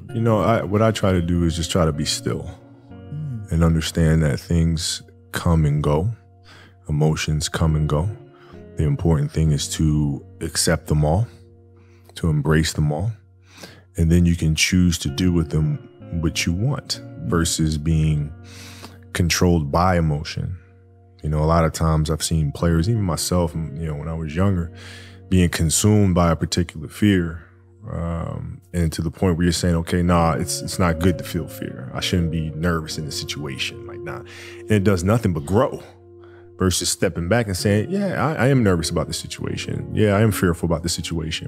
You know, what I try to do is just try to be still and understand that things come and go, emotions come and go. The important thing is to accept them all, to embrace them all, and then you can choose to do with them what you want versus being controlled by emotion. You know, a lot of times I've seen players, even myself, you know, when I was younger, being consumed by a particular fear. And to the point where you're saying, okay, nah, it's not good to feel fear. I shouldn't be nervous in the situation. Like, nah. And it does nothing but grow versus stepping back and saying, yeah, I am nervous about the situation. Yeah, I am fearful about the situation.